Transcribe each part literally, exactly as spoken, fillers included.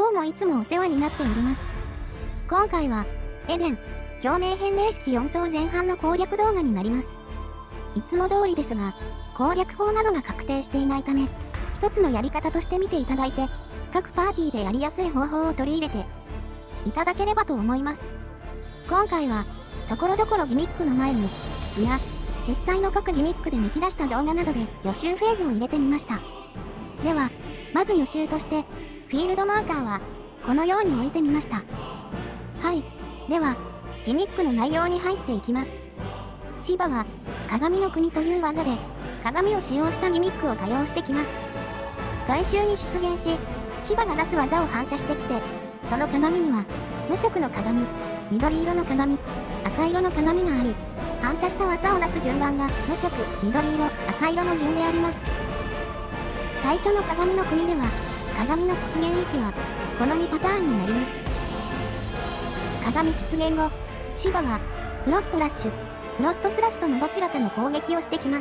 どうもいつもお世話になっております。今回は、エデン、共鳴返礼式よん層前半の攻略動画になります。いつも通りですが、攻略法などが確定していないため、一つのやり方として見ていただいて、各パーティーでやりやすい方法を取り入れていただければと思います。今回は、ところどころギミックの前に、図や実際の各ギミックで抜き出した動画などで予習フェーズを入れてみました。では、まず予習として、フィールドマーカーは、このように置いてみました。はい。では、ギミックの内容に入っていきます。シバは、鏡の国という技で、鏡を使用したギミックを多用してきます。外周に出現し、シバが出す技を反射してきて、その鏡には、無色の鏡、緑色の鏡、赤色の鏡があり、反射した技を出す順番が無色、緑色、赤色の順であります。最初の鏡の国では、鏡の出現位置は、このにパターンになります。鏡出現後、シバは、フロストラッシュ、フロストスラストのどちらかの攻撃をしてきます。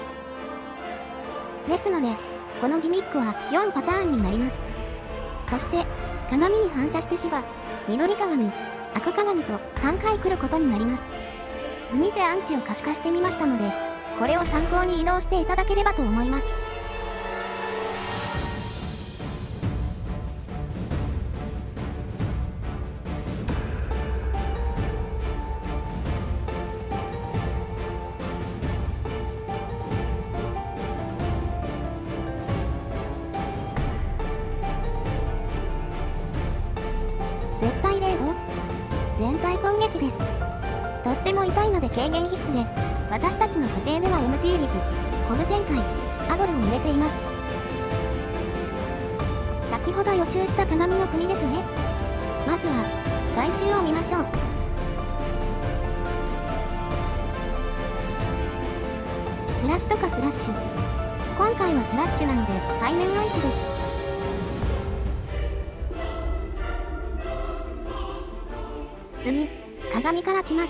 ですので、このギミックはよんパターンになります。そして、鏡に反射してシバ、緑鏡、赤鏡とさんかい来ることになります。図にてアンチを可視化してみましたので、これを参考に移動していただければと思います。絶対零度全体攻撃です。とっても痛いので軽減必須で、私たちの家庭では エムティー リプ、コル展開、アドルを入れています。先ほど予習した鏡の国ですね。まずは、外周を見ましょう。スラストかスラッシュ。今回はスラッシュなので、背面アンチです。次、鏡から来ます。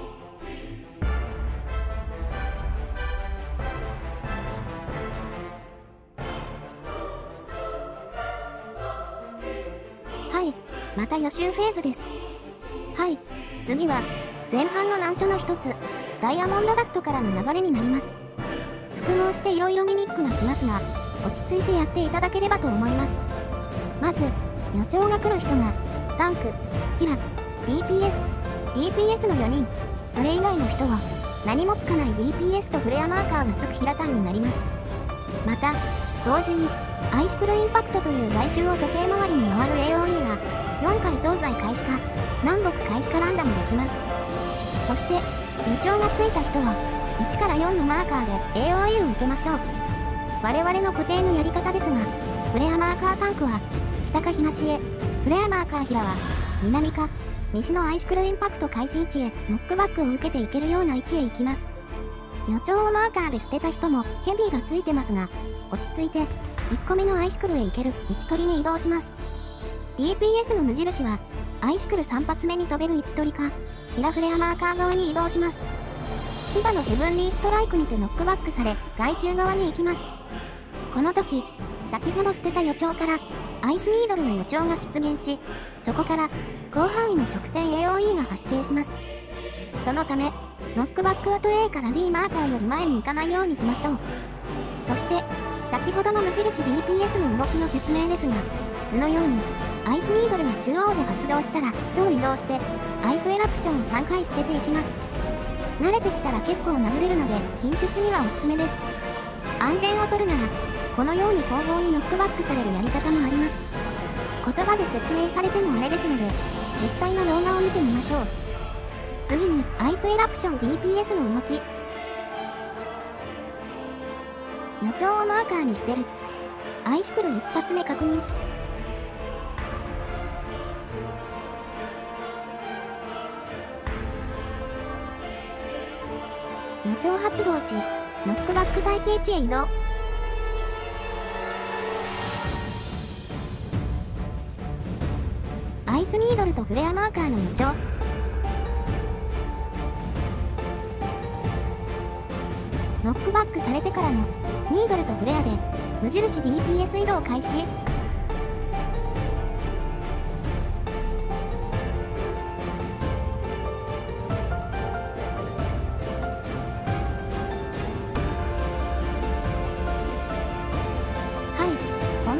はい、また予習フェーズです。はい、次は、前半の難所の一つ、ダイヤモンドダストからの流れになります。複合していろいろギミックが来ますが、落ち着いてやっていただければと思います。まず、予兆が来る人が、タンク、ヒラ、ディーピーエス、ディーピーエス のよにん、それ以外の人は、何もつかない ディーピーエス とフレアマーカーがつくヒラタンになります。また、同時に、アイシクルインパクトという外周を時計回りに回る エーオーイー が、よんかい東西開始か、南北開始かランダムできます。そして、予兆がついた人は、いちからよんのマーカーで エーオーイー を受けましょう。我々の固定のやり方ですが、フレアマーカータンクは、北か東へ、フレアマーカーヒラは、南か、西のアイシクルインパクト開始位置へノックバックを受けていけるような位置へ行きます。予兆をマーカーで捨てた人もヘビーがついてますが、落ち着いていっこめのアイシクルへ行ける位置取りに移動します。ディーピーエス の無印は、アイシクルさん発目に飛べる位置取りか、ヒラフレアマーカー側に移動します。シバのヘブンリーストライクにてノックバックされ、外周側に行きます。この時、先ほど捨てた予兆から、アイスニードルの予兆が出現し、そこから広範囲の直線 エーオーイー が発生します。そのため、ノックバック後 A から D マーカーより前に行かないようにしましょう。そして、先ほどの無印 ディーピーエス の動きの説明ですが、図のように、アイスニードルが中央で発動したら、図を移動して、アイスエラプションをさんかい捨てていきます。慣れてきたら結構殴れるので、近接にはおすすめです。安全を取るなら、このように後方にノックバックされるやり方もあります。言葉で説明されてもあれですので、実際の動画を見てみましょう。次に、アイスエラプション ディーピーエス の動き。予兆をマーカーに捨てる。アイシクル一発目確認。予兆発動し、ノックバック待機位置へ移動。アイスニードルとフレアマーカーの予兆。ノックバックされてからのニードルとフレアで無印 ディーピーエス 移動開始。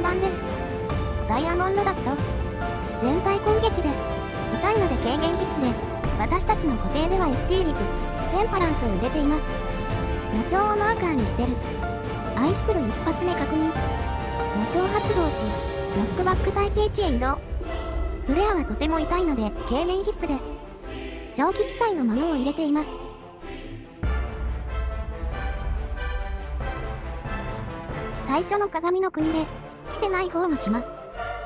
番です。ダイヤモンドダスト。全体攻撃です。痛いので軽減必須で、私たちの固定では エスティー リプ、テンパランスを入れています。魔丁をマーカーに捨てる。アイシクル一発目確認。魔丁発動し、ノックバック待機位置へ移動。フレアはとても痛いので軽減必須です。長期記載のものを入れています。最初の鏡の国で来てない方が来ます。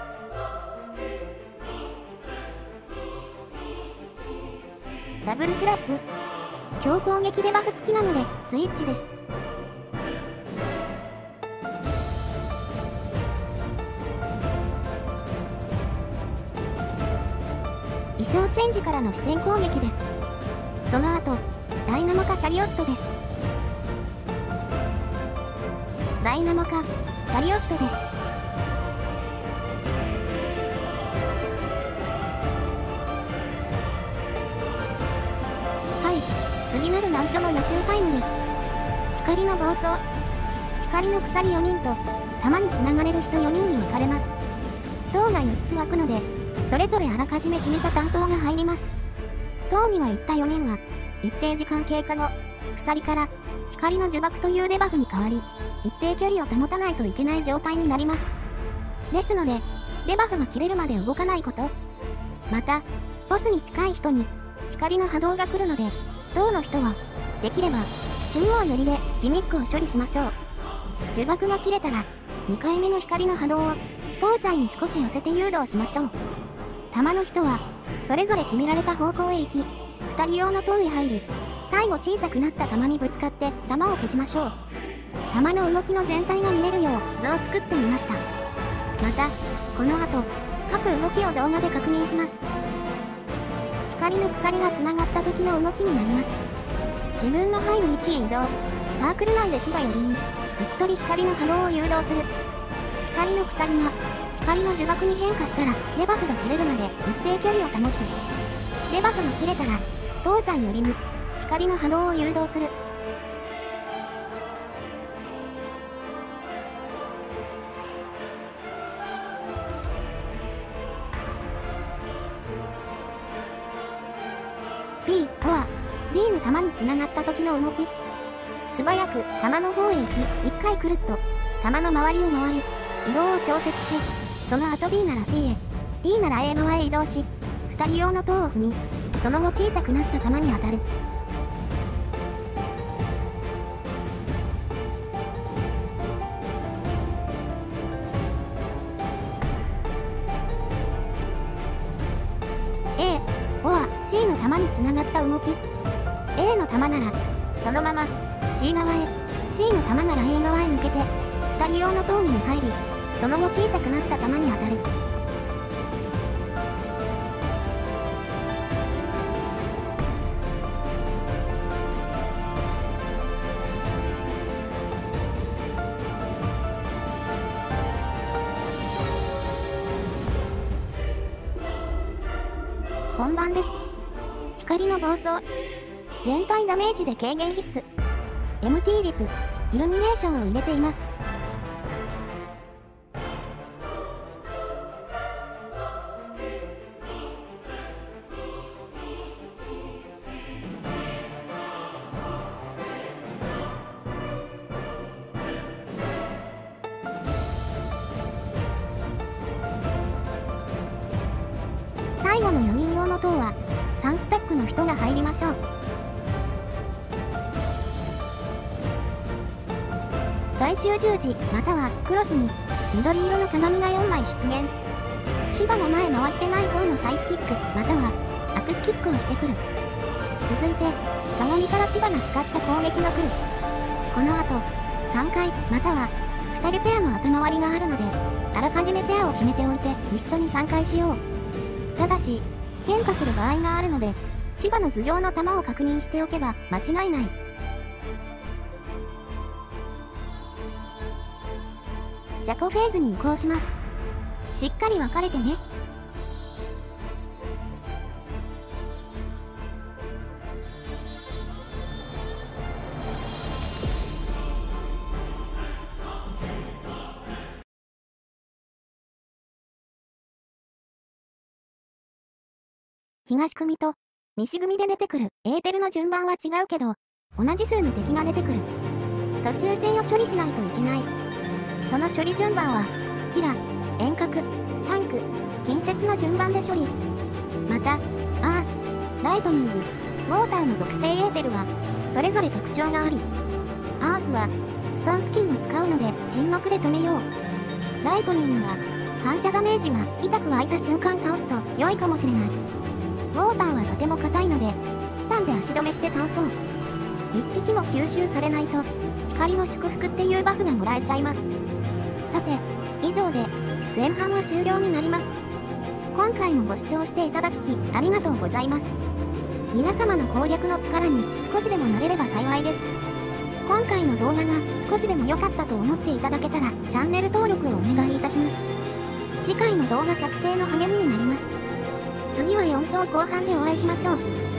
ダブルスラップ。強攻撃デバフ付きなのでスイッチです。衣装チェンジからの視線攻撃です。その後、ダイナモかチャリオットです。ダイナモかチャリオットです。はい、次なる難所の予習タイムです。光の暴走。光の鎖よにんと弾につながれる人よにんに分かれます。塔がよっつ湧くので、それぞれあらかじめ決めた担当が入ります。塔には行ったよにんは、一定時間経過後、鎖から光の呪縛というデバフに変わり、一定距離を保たないといけない状態になります。ですので、デバフが切れるまで動かないこと。また、ボスに近い人に光の波動が来るので、塔の人は、できれば、中央寄りでギミックを処理しましょう。呪縛が切れたら、にかいめの光の波動を東西に少し寄せて誘導しましょう。弾の人は、それぞれ決められた方向へ行き、ふたり用の塔へ入り、最後小さくなった弾にぶつかって弾を消しましょう。弾の動きの全体が見れるよう図を作ってみました。また、この後、各動きを動画で確認します。光の鎖がつながった時の動きになります。自分の入る位置へ移動。サークル内で芝寄りに、打ち取り光の波動を誘導する。光の鎖が、光の呪縛に変化したら、デバフが切れるまで一定距離を保つ。デバフが切れたら、東西寄りに、光の波動を誘導する。B、オア、D の弾につながった時の動き。素早く弾の方へ行き、いっかいくるっと、弾の周りを回り、移動を調節し、その後 B なら C へ、D なら A 側へ移動し、ふたり用の塔を踏み、その後小さくなった弾に当たる。A、オア、C の弾につながった動き。A の弾なら、そのまま C 側へ、C の弾なら A 側へ抜けて、ふたり用の塔に入り、その後小さくなった弾に当たる。本番です。光の暴走。全体ダメージで軽減必須。エムティー リプ、イルミネーションを入れています。最後のよにん用の塔はさんスタックの人が入りましょう。外周十字またはクロスに緑色の鏡がよんまい出現。芝が前回してない方のサイスキックまたはアクスキックをしてくる。続いて鏡から芝が使った攻撃が来る。この後さんかいまたはふたりペアの頭割りがあるので、あらかじめペアを決めておいて一緒にさんかいしよう。ただし、変化する場合があるので、芝の頭上の球を確認しておけば間違いない。ジャコフェーズに移行します。しっかり分かれてね。 東組と西組で出てくるエーテルの順番は違うけど、同じ数の敵が出てくる。途中性を処理しないといけない。その処理順番は、ヒラ、遠隔、タンク、近接の順番で処理。また、アース、ライトニング、ウォーターの属性エーテルは、それぞれ特徴があり、アースは、ストンスキンを使うので沈黙で止めよう。ライトニングは、反射ダメージが痛く湧いた瞬間倒すと良いかもしれない。ウォーターはとても硬いので、スタンで足止めして倒そう。一匹も吸収されないと、光の祝福っていうバフがもらえちゃいます。さて、以上で前半は終了になります。今回もご視聴していただきありがとうございます。皆様の攻略の力に少しでもなれれば幸いです。今回の動画が少しでも良かったと思っていただけたらチャンネル登録をお願いいたします。次回の動画作成の励みになります。次はよん層後半でお会いしましょう。